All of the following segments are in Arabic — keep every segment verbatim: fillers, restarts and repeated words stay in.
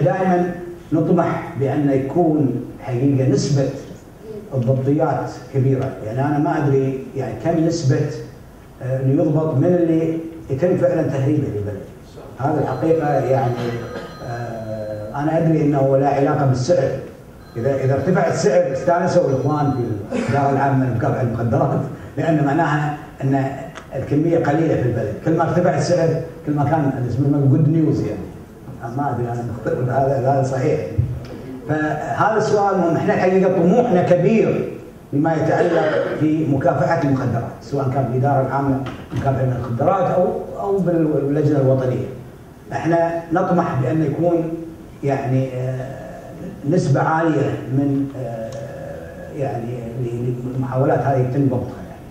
دائما نطمح بان يكون حقيقه نسبه الضبطيات كبيره، يعني انا ما ادري يعني كم نسبه اللي يضبط من اللي يتم فعلا تهريبه للبلد. هذا الحقيقه يعني انا ادري انه لا علاقه بالسعر، اذا اذا ارتفع السعر استانسوا الاخوان في الاداره العامه لمكافحه المخدرات، لان معناها ان الكميه قليله في البلد، كل ما ارتفع السعر كل ما كان اسمه جود نيوز يعني. ما ادري انا مخطئ ولا هذا هذا صحيح. فهذا السؤال مهم، احنا الحقيقه طموحنا كبير بما يتعلق في مكافحه المخدرات، سواء كان بالاداره العامه لمكافحه المخدرات او او باللجنه الوطنيه. احنا نطمح بان يكون يعني نسبه عاليه من يعني المحاولات هذه يتم ضبطها يعني.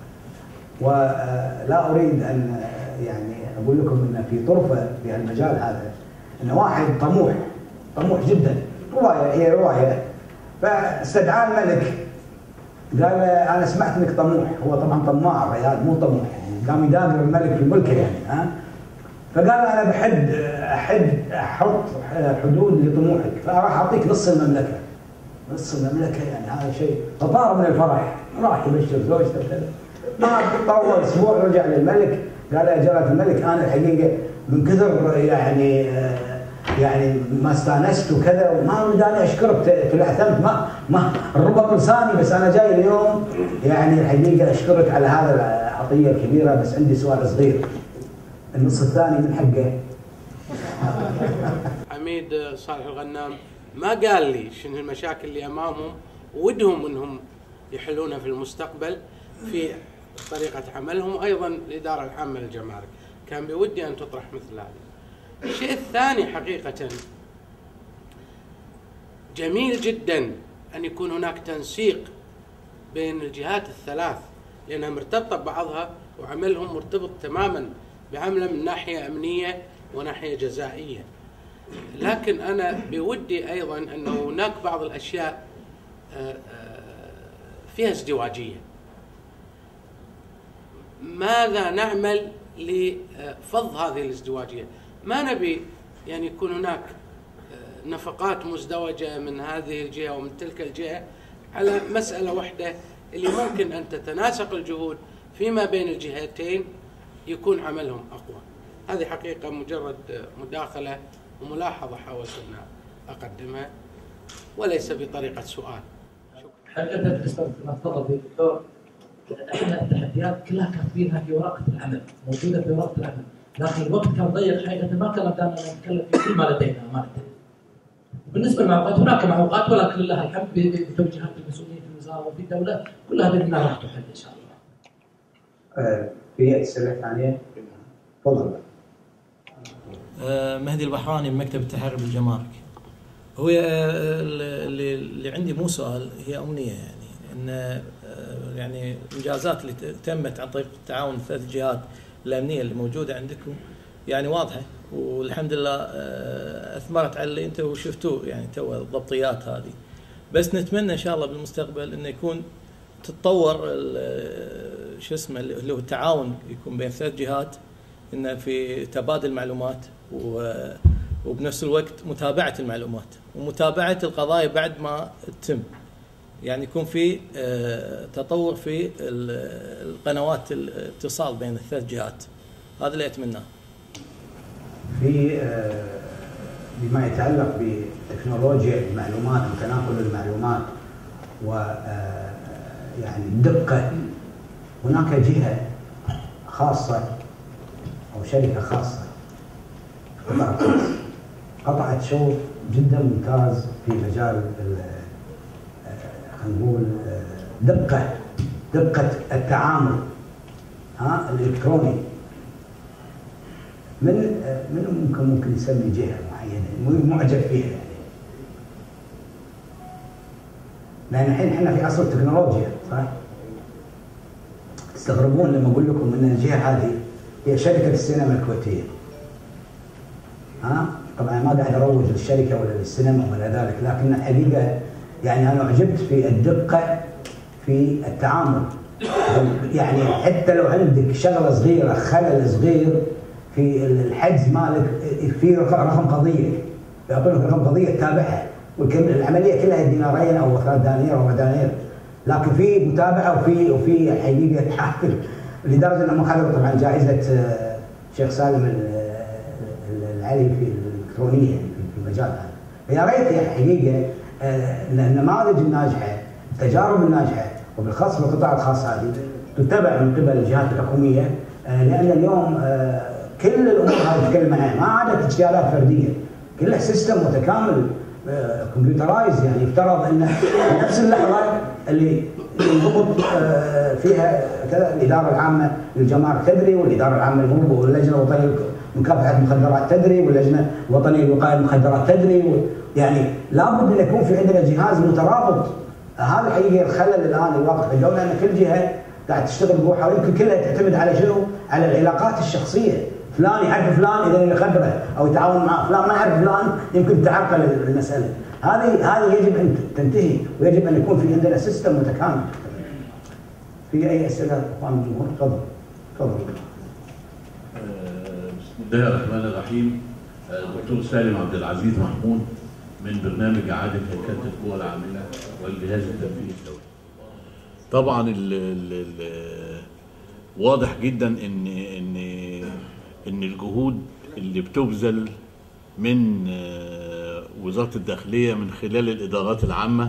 ولا اريد ان يعني اقول لكم ان في طرفه في المجال هذا ان واحد طموح طموح جدا، روايه هي روايه، فاستدعى الملك قال انا سمعت انك طموح، هو طبعا طماع الرجال مو طموح يعني، قام يدابر الملك في ملكه يعني ها، فقال انا بحد احد احط حدود لطموحك، فراح اعطيك نص المملكه. نص المملكه يعني هذا شيء، فطار من الفرح راح يبشر زوجته وكذا. ما طول اسبوع رجع للملك قال يا جلاله الملك انا الحقيقه من كثر يعني يعني ما استانست وكذا وما اريد اني اشكرك تلعثمت ما ما ربط لساني، بس انا جاي اليوم يعني الحقيقه اشكرك على هذا العطيه الكبيره، بس عندي سؤال صغير. النص الثاني من حقه. عميد صالح الغنام ما قال لي شنو المشاكل اللي امامهم ودهم انهم يحلونها في المستقبل في طريقه عملهم، وايضا الاداره العامه للجمارك. كان بودي ان تطرح مثل هذا. الشيء الثاني حقيقه جميل جدا ان يكون هناك تنسيق بين الجهات الثلاث لانها مرتبطه ببعضها، وعملهم مرتبط تماما بعمله من ناحيه امنيه وناحيه جزائيه. لكن انا بودي ايضا انه هناك بعض الاشياء فيها ازدواجيه. ماذا نعمل لفض هذه الازدواجيه؟ ما نبي يعني يكون هناك نفقات مزدوجه من هذه الجهه ومن تلك الجهه على مساله واحده اللي ممكن ان تتناسق الجهود فيما بين الجهتين يكون عملهم اقوى. هذه حقيقه مجرد مداخله وملاحظه حاولت ان اقدمها وليس بطريقه سؤال. حقيقه تفضل دكتور، احنا التحديات كلها كاتبينها في ورقه العمل، موجوده في ورقه العمل، لكن الوقت كان ضيق حقيقه ما كان قدرنا نتكلم في كل ما لدينا امانه. بالنسبه للمعوقات هناك معوقات ولكن لله الحمد بتوجيهات المسؤولين في الوزاره وفي الدوله كلها باذن الله راح تحل ان شاء الله. في اسئله ثانيه؟ تفضل. مهدي البحراني من مكتب التحري بالجمارك. هو اللي اللي عندي مو سؤال، هي امنيه يعني ان يعني الانجازات اللي تمت عن طريق التعاون الثلاث جهات الامنيه اللي موجوده عندكم يعني واضحه، والحمد لله اثمرت على اللي انتم شفتوه يعني تو الضبطيات هذه. بس نتمنى ان شاء الله بالمستقبل انه يكون تتطور شو اسمه اللي هو التعاون يكون بين ثلاث جهات، انه في تبادل معلومات وبنفس الوقت متابعه المعلومات ومتابعه القضايا بعد ما تتم، يعني يكون في تطور في القنوات الاتصال بين الثلاث جهات. هذا اللي اتمناه. في بما يتعلق بتكنولوجيا المعلومات وتناقل المعلومات و يعني الدقه، هناك جهه خاصه او شركه خاصه قطعت قطعت شوط جدا ممتاز في مجال خلينا نقول دقه دقه التعامل ها الالكتروني. من من ممكن ممكن يسمي جهه معينه معجب فيها يعني، لان الحين احنا في عصر التكنولوجيا صح؟ تستغربون لما اقول لكم ان الجهه هذه هي شركه السينما الكويتيه. ها؟ طبعا ما قاعد اروج للشركه ولا للسينما ولا ذلك، لكن الحقيقه يعني انا اعجبت في الدقه في التعامل. يعني حتى لو عندك شغله صغيره، خلل صغير في الحجز مالك، في رقم قضيه يعطونك رقم قضيه تتابعها، والعمليه كلها دينارين او ثلاث دنانير او دنانير، لكن في متابعه وفي وفي حقيقه تحاكم لدرجه انهم اخذوا طبعا جائزه شيخ سالم العلي في الالكترونيه في المجال هذا. فيا ريت يا حقيقه النماذج الناجحه، التجارب الناجحه وبالخاص بالقطاع الخاص هذه تتبع من قبل الجهات الحكوميه، لان اليوم كل الامور هذه تتكلم عنها ما عادت اشكالات فرديه، كلها سيستم متكامل كمبيوترايز، يعني يفترض ان في نفس اللحظه اللي ينضبط فيها كذا الاداره العامه للجمارك تدري، والاداره العامه للمرور واللجنه الوطنيه لمكافحه المخدرات تدري، واللجنه الوطنيه لوقايه المخدرات تدري، يعني لابد ان يكون في عندنا جهاز مترابط. هذا الحقيقه الخلل الان الواقع في الدوله، ان كل جهه قاعد تشتغل بروحها، ويمكن كلها تعتمد على شنو؟ على العلاقات الشخصيه، فلان يعرف فلان اذا يخبره او يتعاون معه، فلان ما يعرف فلان يمكن تعرقل المساله. هذه هذه يجب ان تنتهي، ويجب ان يكون في عندنا سيستم متكامل. في اي اسئله اخوان الجمهور؟ تفضل تفضل. بسم الله الرحمن الرحيم. دكتور سالم عبد العزيز محمود من برنامج اعاده هيكله القوى العامله والجهاز التنفيذي الدولي. طبعا ال ال ال واضح جدا ان ان ان الجهود اللي بتبذل من وزاره الداخليه من خلال الادارات العامه،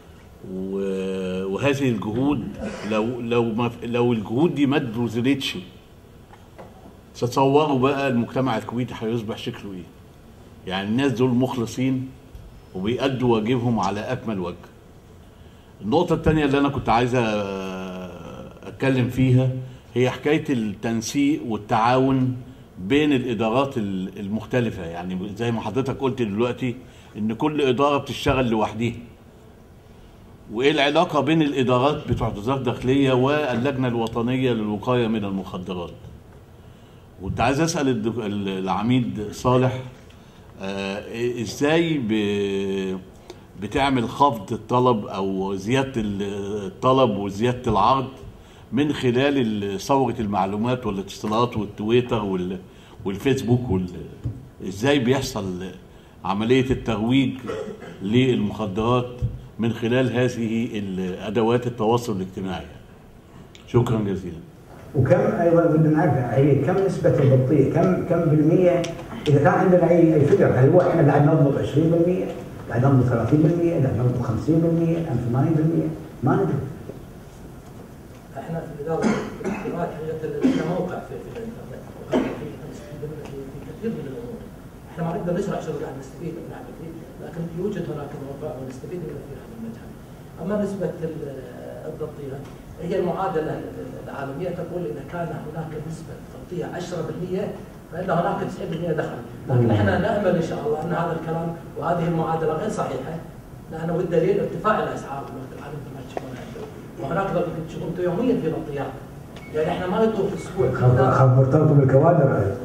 وهذه الجهود لو لو ما لو الجهود دي ما اتبذلتش، تتصوروا بقى المجتمع الكويتي هيصبح شكله ايه؟ يعني الناس دول مخلصين وبيأدوا واجبهم على اكمل وجه. النقطة الثانية اللي انا كنت عايز اتكلم فيها هي حكاية التنسيق والتعاون بين الادارات المختلفة، يعني زي ما حضرتك قلت دلوقتي ان كل ادارة بتشتغل لوحدها. وايه العلاقة بين الادارات بتوع وزارة الداخلية واللجنة الوطنية للوقاية من المخدرات؟ وكنت عايز اسال العميد صالح آه ازاي بتعمل خفض الطلب او زياده الطلب وزياده العرض من خلال ثوره المعلومات والاتصالات والتويتر والفيسبوك، ازاي بيحصل عمليه الترويج للمخدرات من خلال هذه الادوات التواصل الاجتماعي؟ شكرا جزيلا. وكم ايضا بدنا نعرف هي كم نسبه الضبطيه، كم كم بالميه، اذا كان عندنا اي اي فكره، هل هو احنا قاعد نضبط عشرين بالمئة، قاعد نضبط ثلاثين بالمئة، قاعد نضبط خمسين بالمئة، أم ثمانين بالمئة؟ ما ندري. احنا في الاداره الاجتماعيه حقيقه لنا موقع في في الانترنت، وهذا في كثير من الامور. احنا ما نقدر نشرح شو قاعد نستفيد من العمليه، لكن يوجد هناك مواقع ونستفيد منها في هذا المجال. اما نسبه الضبطيه هي المعادله العالميه تقول اذا كان هناك نسبه تغطيه عشرة بالمئة فان هناك تسعين بالمئة دخل، لكن احنا نامل ان شاء الله ان هذا الكلام وهذه المعادله غير صحيحه، لانه والدليل ارتفاع الاسعار في الوقت الحالي مثل ما تشوفون، وهناك تشوفون انتم يوميا في تغطيات، يعني احنا ما يطول في اسبوع خب مرتبط بالكوادر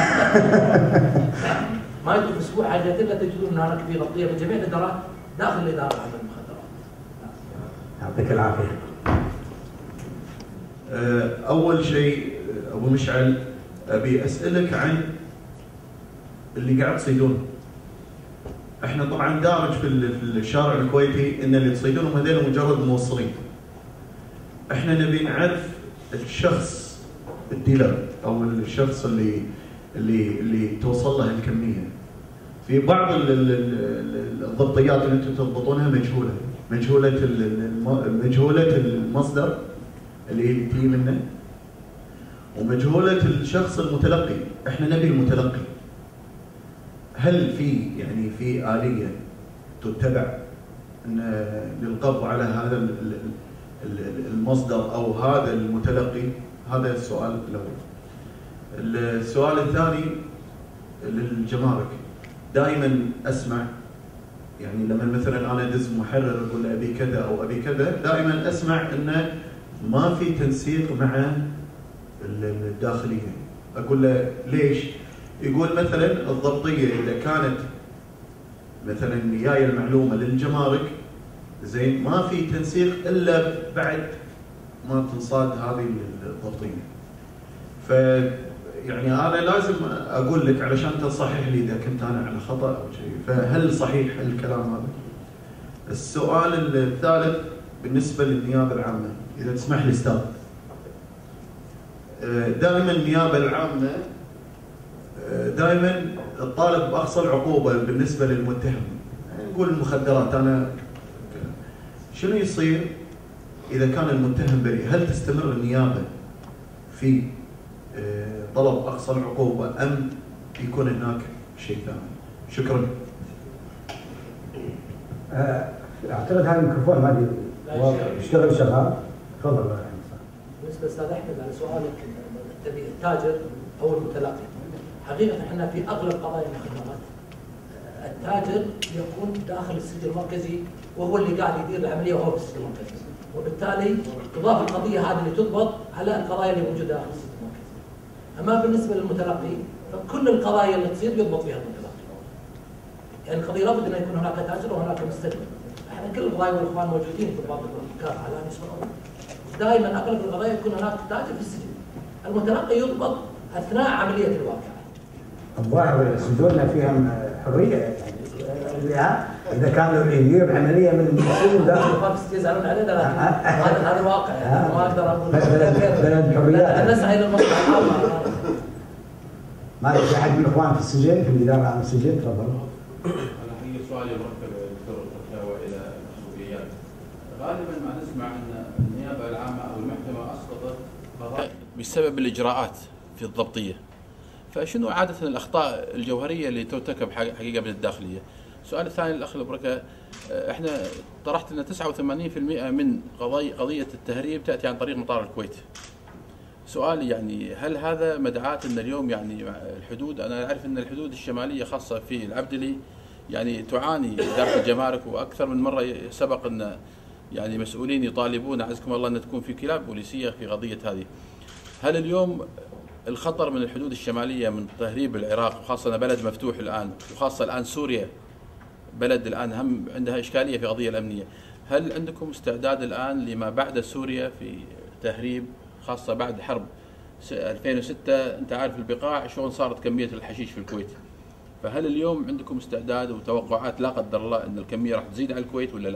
ما يطول في اسبوع حاجه الا تجدون ان هناك في تغطيه من جميع الادارات داخل الاداره العامه للمخدرات. يعطيك العافيه. أول شيء أبو مشعل أبي أسألك عن اللي قاعد تصيدون. إحنا طبعا دارج في الشارع الكويتي إن اللي تصيدونهم هذول مجرد موصلين. إحنا نبي نعرف الشخص الديلر أو الشخص اللي اللي اللي توصل له الكمية. في بعض الضبطيات اللي أنتم تضبطونها مجهولة، مجهولة مجهولة المصدر اللي تجي منه، ومجهولة الشخص المتلقي. احنا نبي المتلقي. هل في يعني في آلية تتبع ان للقبض على هذا المصدر او هذا المتلقي؟ هذا السؤال الاول. السؤال الثاني للجمارك. دائما اسمع يعني لما مثلا انا ادز محرر اقول ابي كذا او ابي كذا، دائما اسمع انه ما في تنسيق مع الداخليه. اقول له ليش؟ يقول مثلا الضبطيه اذا كانت مثلا جايه المعلومه للجمارك زين ما في تنسيق الا بعد ما تنصاد هذه الضبطيه. ف يعني انا لازم اقول لك علشان تصحح لي اذا كنت انا على خطا او شيء، فهل صحيح الكلام هذا؟ السؤال الثالث بالنسبه للنيابه العامه، اذا تسمح لي استاذ. دائما النيابه العامه دائما تطالب باقصى العقوبه بالنسبه للمتهم، نقول المخدرات. انا شنو يصير اذا كان المتهم بريء؟ هل تستمر النيابه في طلب اقصى العقوبه ام يكون هناك شيء ثاني؟ شكرا. اعتقد هذا الميكروفون ما ادري يشتغل شغال. تفضل. بالنسبه استاذ احمد على سؤالك التاجر او المتلقي، حقيقه احنا في اغلب قضايا المخدرات التاجر يكون داخل السجن المركزي وهو اللي قاعد يدير العمليه وهو في السجن المركزي، وبالتالي تضاف القضيه هذه اللي تضبط على القضايا اللي موجوده داخل السجن المركزي. اما بالنسبه للمتلقي فكل القضايا اللي تصير يضبط فيها المتلقي. يعني القضيه لابد ان يكون هناك تاجر وهناك مستجد. احنا كل القضايا والاخوان موجودين في ضباط المكافحه الان يشتغلون. دائما اغلب القضايا يكون هناك تاجر في السجن. المتلقي يضبط اثناء عمليه الواقعه. الظاهر سجوننا فيهم حريه يعني اذا كانوا يدير عمليه من المسؤول داخل يزعلون علينا، لكن هذا هذا واقع يعني ما اقدر اقول بلد حريات. نسعى الى المصلحه العامه. ما في احد من الاخوان في السجن في الاداره العامه السجن؟ تفضل. انا هي سؤالي مرتب دكتور الفتاوى الى المسؤوليات. غالبا ما نسمع ان النيابه العامه او المحكمه اسقطت قضايا بسبب الاجراءات في الضبطيه. فشنو عاده الاخطاء الجوهريه اللي ترتكب حقيقه من الداخليه؟ السؤال الثاني الاخ البركه، احنا طرحت ان تسعة وثمانين بالمئة من قضايا قضيه التهريب تاتي عن طريق مطار الكويت. سؤالي يعني هل هذا مدعاة ان اليوم يعني الحدود، انا اعرف ان الحدود الشماليه خاصه في العبدلي يعني تعاني اداره الجمارك، واكثر من مره سبق ان يعني مسؤولين يطالبون اعزكم الله ان تكون في كلاب بوليسيه في قضيه هذه. هل اليوم الخطر من الحدود الشماليه من تهريب العراق، وخاصه بلد مفتوح الان، وخاصه الان سوريا بلد الان هم عندها اشكاليه في قضيه الامنيه، هل عندكم استعداد الان لما بعد سوريا في تهريب، خاصه بعد حرب ألفين وستة؟ انت عارف البقاع شلون صارت كميه الحشيش في الكويت، فهل اليوم عندكم استعداد وتوقعات لا قدر الله ان الكميه راح تزيد على الكويت ولا لا؟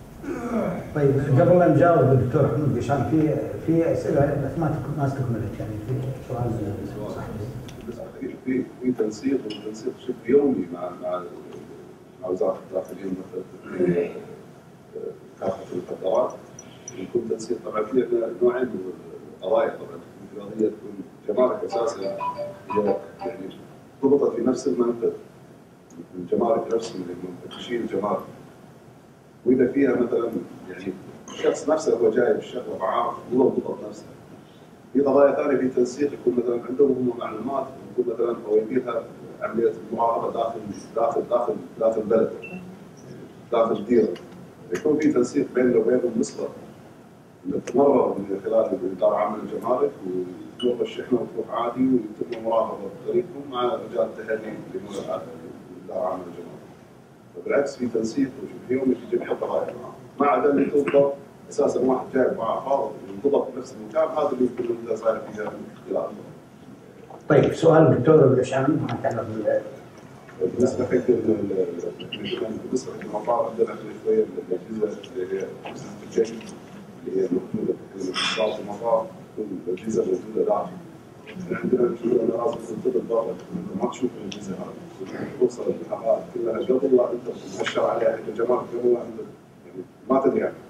طيب قبل لا نجاوب الدكتور حمود قشان في في اسئله بس ما ما استكملت، يعني في سؤال صح. في في تنسيق وتنسيق شبه يومي مع مع مع وزاره الداخليه مثلا كافه المخدرات. يكون تنسيق طبعا في نوعين من القضايا، طبعا في قضيه تكون جمارك اساسا هي يعني ضبطت في نفس المنفذ، الجمارك نفسهم المفتشين الجمارك، واذا فيها مثلا يعني الشخص نفسه هو جاي بالشغله معاه هو ضبط نفسه. في قضايا ثانيه في تنسيق يكون مثلا عندهم هم معلومات، يكون مثلا هو يديرها عمليه المراقبه داخل داخل داخل داخل البلد داخل الديره، يكون في تنسيق بيننا وبينهم مسبق نتمرر من خلال الاداره العامه للجمارك، وتروح الشحنه وتروح عادي ويتم مراقبه بطريقهم مع رجال التهريب اللي هو الاداره العامه للجمارك. فبالعكس في تنسيق وشبه يومي في جميع القضايا معه، ما عدا اللي تضبط اساسا واحد جاي معاه فاضي ينضبط في نفس المكان، هذا اللي يكون انت صاير فيها اختلاف. طيب سؤال الدكتور بالاشعام ما يتعلق بال بالنسبه حق بالنسبه حق المطار عندنا شويه الاجهزه اللي هي الجيش اللي هي موجوده في المطار، الاجهزه موجوده داخل. عندنا انا لازم تنتظر برا ما تشوف الاجهزه هذه، توصل الحقائق كلها قبل لا انت تبشر عليها كجمال قبل لا انت يعني ما تدري عنها.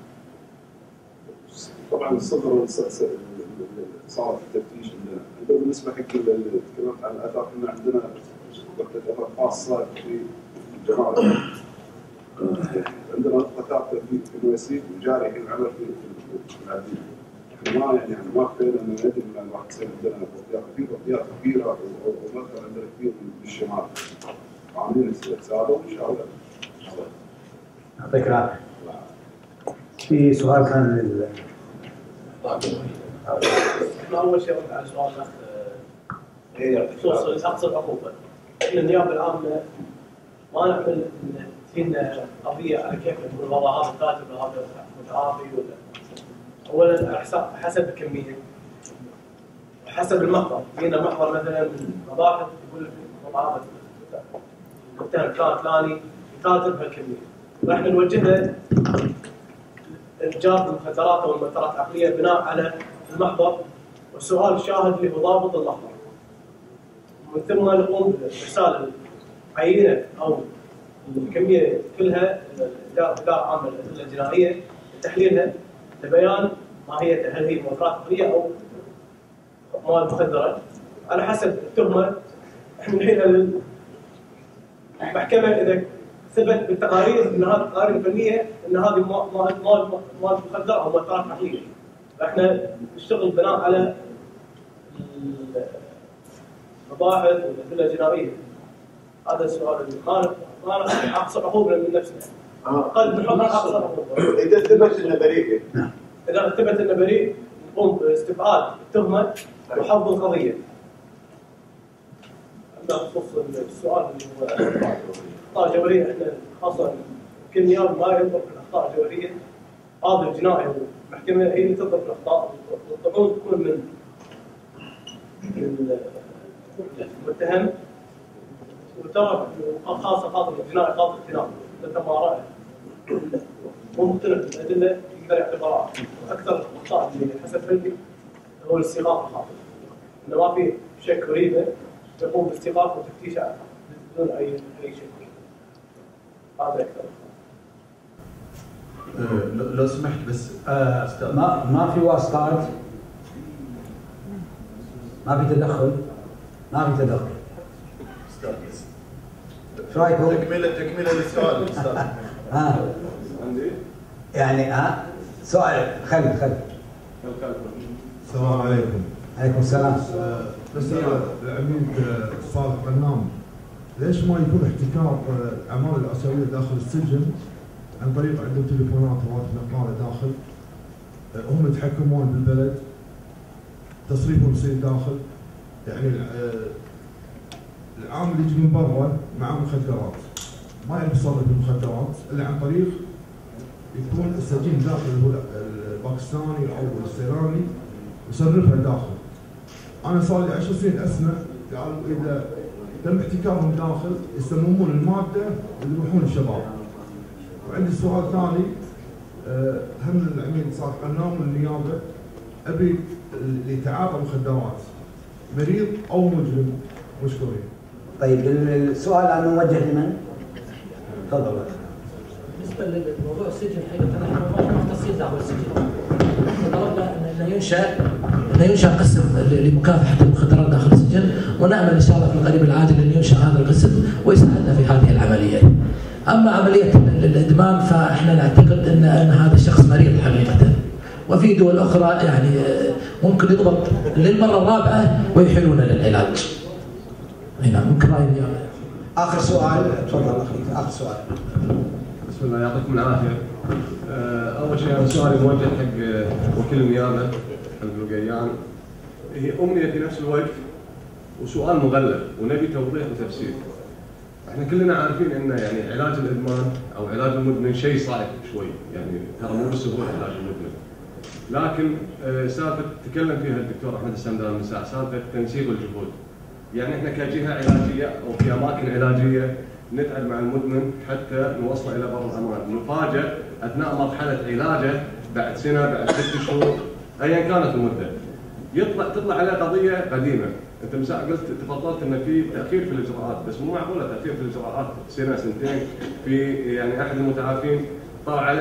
طبعا الصفر صار في التفتيش عندنا. عندنا بالنسبه حق تكلمت عن الاثار، كنا عندنا وحده اثار خاصه في الجمارك. عندنا نقطه ثابته في الوسيط وجاري الحين عمل في العديد. احنا ما يعني ما كفينا ان ندري ان راح تصير عندنا تغطيات، في تغطيات كبيره ومركز عندنا كثير من الشمال. عاملين استفسار وان شاء الله. يعطيك العافيه. في سؤال كان لل احنا اول شيء نرد على سؤال الاخ بخصوص اقصى العقوبه. احنا النيابه العامه ما نعمل ان فينا قضيه على كيف نقول والله هذا كاتب وهذا متعاطي ولا اولا حسب الكميه، حسب المحضر، جينا محضر مثلا من المباحث يقول لك مضاعفه المتهم فلان فلاني يكاتب هالكميه، واحنا نوجهه انجاب المخدرات او المؤثرات العقليه بناء على المحضر وسؤال الشاهد اللي هو ضابط المحضر. ومن ثم نقوم بارسال عينه او الكميه كلها الاداره العامه للادله الجنائيه لتحليلها لبيان ماهيتها، هل هي مؤثرات عقليه او مواد مخدره على حسب التهمه. احنا الحين المحكمه اذا ثبت بالتقارير ان هذه التقارير الفنيه ان هذه مواد مواد مخدره او مؤثرات عقليه، فاحنا نشتغل بناء على المباحث والادله الجنائيه. هذا السؤال اللي ما ما اقصى عقوبه من نفسنا. قد نحط اقصى عقوبه. اذا ثبت انه بريء. نعم. اذا ثبت انه بريء نقوم باستبعاد التهمه وحفظ القضيه. اما بخصوص السؤال اللي هو الاخطاء الجوهريه، احنا خاصه كل نيابه ما ينظر في الاخطاء الجوهريه، قاضي الجنائي والمحكمه هي اللي تنظر في الاخطاء، والطعون تكون من المتهم، وترى خاصه قاضي الجنائي قاضي التناول مثل ما راى مو مقتنع بالادله يقدر يعطي براءه. اكثر الاخطاء اللي حسب فهمي هو الاستيقاظ الخاطئ، انه ما في شك وريبه يقوم باستيقاظ وتفتيش بدون اي اي شيء. هذا اكثر. أه لو سمحت بس أه ما ما في واسطات، ما في تدخل، ما في تدخل. استاذ بس ايش رايكم؟ تكمله تكمله للسؤال استاذ. ها عندي يعني ها سؤال خالد خالد. السلام عليكم. عليكم السلام. بسأل العميد صالح غنام، ليش ما يكون احتكار الاعمال الاسيويه داخل السجن عن طريق عندهم تليفونات وهواتف نقاله داخل، هم يتحكمون بالبلد، تصريفهم يصير داخل، يعني العامل يجي من برا معه مخدرات ما يعرف يصرف المخدرات الا عن طريق يكون السجين داخل هو الباكستاني او السيراني يصرفها داخل. انا صار لي عشر سنين اسمع قالوا اذا تم احتكارهم داخل يسممون الماده ويروحون الشباب. وعندي سؤال ثاني، هم العميد صالح غنام والنيابه، ابي اللي يتعاطى مخدرات مريض او مجرم. مشكورين. طيب السؤال انا موجه لمن؟ تفضل. بالنسبه لموضوع السجن حقيقه نحن ما مختصين دعوه السجن. طلبنا انه ينشا انه ينشا قسم لمكافحه المخدرات داخل السجن، ونامل ان شاء الله في القريب العاجل ان ينشا هذا القسم ويساعدنا في هذه العمليه. اما عمليه الادمان فاحنا نعتقد ان ان هذا الشخص مريض حقيقه. وفي دول اخرى يعني ممكن يضبط للمره الرابعه ويحيلونه للعلاج. هنا ممكن راي النيابه. اخر سؤال تفضل اخي، اخر سؤال. بسم الله يعطيكم العافيه. اول شيء انا سؤالي موجه حق وكيل النيابه حق القيان. هي امنيه في نفس الوقت وسؤال مغلف ونبي توضيح وتفسير. احنا كلنا عارفين ان يعني علاج الادمان او علاج المدمن شيء صعب شوي، يعني ترى مو بالسهوله علاج المدمن. لكن سالفه تكلم فيها الدكتور احمد السمدان من ساعه، سالفه تنسيق الجهود. يعني احنا كجهه علاجيه او في اماكن علاجيه نتعب مع المدمن حتى نوصله الى بر الامان، نفاجئ اثناء مرحله علاجه بعد سنه بعد ست شهور ايا كانت المده يطلع تطلع عليه قضيه قديمه. انت من ساعه قلت تفضلت ان في تاخير في الاجراءات، بس مو معقوله تاخير في الاجراءات سنه سنتين. في يعني احد المتعافين طلع عليه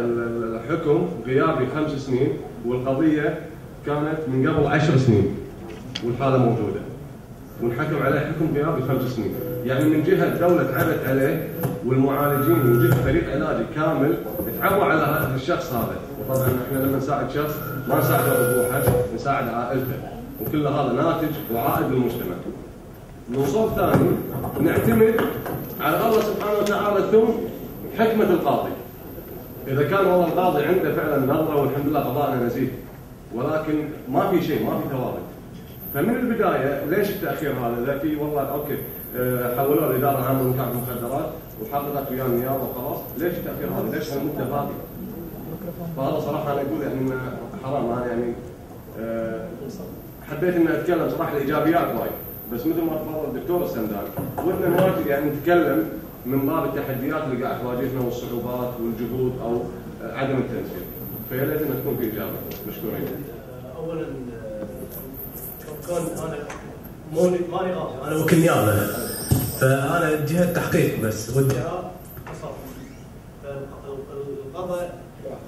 الحكم غيابي خمس سنين والقضيه كانت من قبل عشر سنين والحاله موجوده، ونحكم عليه حكم غيابي خمس سنين. يعني من جهه الدوله تعبت عليه والمعالجين من جهه فريق علاجي كامل تعبوا على هذا الشخص هذا. وطبعا احنا لما نساعد شخص ما نساعده بروحه، نساعد عائلته، وكل هذا ناتج وعائد للمجتمع. منظور ثاني نعتمد على الله سبحانه وتعالى ثم حكمه القاضي. اذا كان والله القاضي عنده فعلا نظره والحمد لله قضاءنا نزيه، ولكن ما في شيء، ما في ثوابت. فمن البدايه ليش التاخير هذا؟ اذا في والله اوكي حولوه الاداره العامه لمكافحه المخدرات وحققت وياه النيابه وخلاص، ليش التاخير هذا؟ ليش المده باقي؟ فهذا صراحه انا اقول يعني انه حرام. انا يعني حبيت اني اتكلم صراحه الايجابيات وايد، بس مثل ما تفضل الدكتور السندان ودنا نواجه يعني نتكلم من باب التحديات اللي قاعد تواجهنا والصعوبات والجهود او عدم التنسيق، فيا ليت انها تكون في اجابه. مشكورين. اولا كون انا ماني ماني غاضب، انا وكيل نيابه، فانا جهه تحقيق بس والجهه قصر. فالقضاء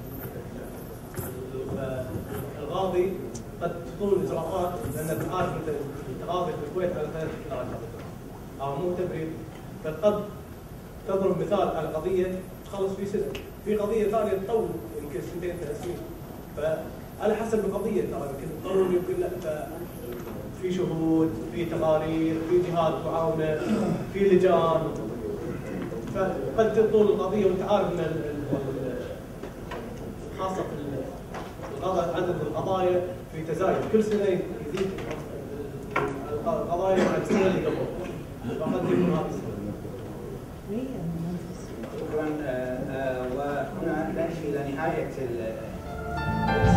القاضي قد تطول الاجراءات لان عارف انت التقاضي في الكويت على ثلاث درجات او مو تبريد، فقد تضرب مثال على قضيه تخلص في سنه، في قضيه ثانيه تطول يمكن سنتين ثلاث سنين، فعلى حسب القضيه ترى يمكن تطول يمكن لا، في شهود، في تقارير، في جهات معاونه، في لجان، فقد تطول القضيه وانت عارف ان خاصه في القضاء عدد القضايا في تزايد، كل سنه يزيد القضايا عن السنه اللي قبل، فقد يكون هذا السنه. شكرا. وهنا نأتي الى نهايه